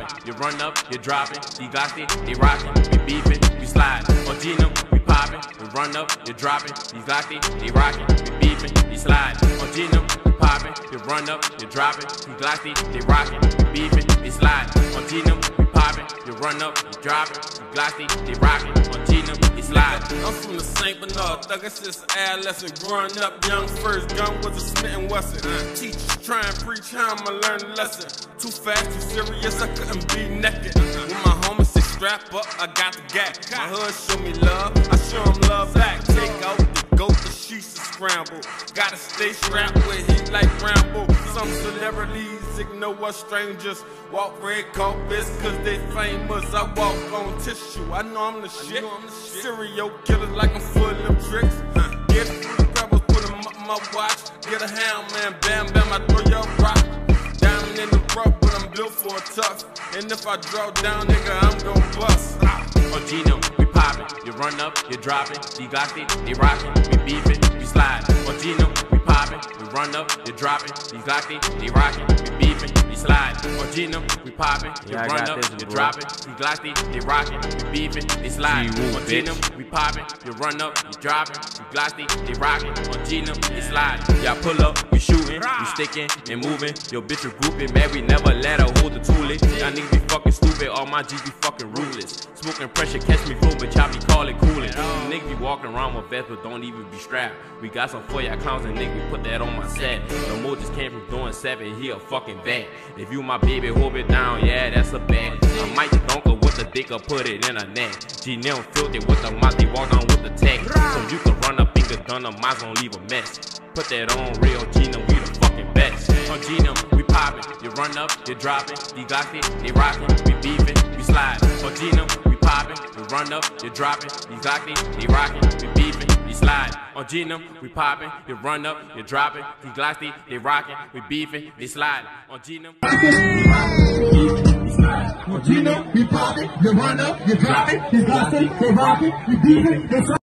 poppin', you run up, you droppin', you got it, they rockin', we beefin', we slide. On G NEM, we poppin', you run up, you droppin', you got it, they rockin', we beefin', we slide. On G NEM, we poppin', you run up, you droppin', you got it, they rockin', we beefin', we slide. On G NEM, we poppin', you run up, you droppin', you got it, they rockin', on G NEM, we slide. I'm from the St. Bernard, thug, it's just adolescent. Growing up young, first gun was a Smith and Wesson. Teachers try and preach how I'ma learn a lesson. Too fast, too serious, I couldn't be naked. When my homies say strap up, I got the gap. My hood show me love, I show them love back. Take out the goat, the sheets are scramble. Gotta stay strapped with heat like Rambo. Some celebrities ignore us strangers. Walk red carpets cause they famous. I walk on tissue, I know I'm the shit. Serial killers like I'm full of them tricks. Get the pebbles, put them up my watch. Get a hound, man, bam, bam, I throw you a rock. Diamond in the rough, but I'm built for a tough. And if I draw down, nigga, I'm gon' bust. On G NEM, we poppin', you run up, you droppin', you got it, they rockin', we beefin', we slide. On G NEM, we poppin', we run up, you droppin', you got it, they rockin', we beefin', we slide. On G NEM, we poppin', you run up, you droppin', you got it, they rockin', we beefin', we slide. On G NEM, we poppin', you run up, you droppin', you got it, they rockin', on G NEM, we slide. Y'all pull up, we shootin', we stickin' and movin'. Yo bitch, we groupin', man, we never let her hold the toolie. Y'all niggas be fucking stupid, all my G's be fucking ruthless. Smoking pressure, catch me flow, but y'all be callin' coolin'. Niggas be walking around with vests, but don't even be strapped. We got some for y'all clowns and niggas, we put that on my set. The mo just came from doing 7, he a fucking bad. If you my baby, hold it down, yeah, that's a bad. I might dunk her with the dick or put it in a net. G NEM filthy with the mouth, they walk down with the tech. So you can run up, finger gun, the mine's gon' leave a mess. Put that on real G NEM, we the fucking best. On G NEM, we poppin', you run up, you droppin', you got it, they rockin', we beefin', we slide. On G NEM, we poppin', you run up, you droppin', you got it, they rockin', we beefin', we slide. On G NEM, we poppin', you run up, you droppin', you got it, they rockin', we beefin', we slide. On G NEM. On G NEM, we poppin', you run up, you drop it, you got it, they rockin', you beefin', they slide.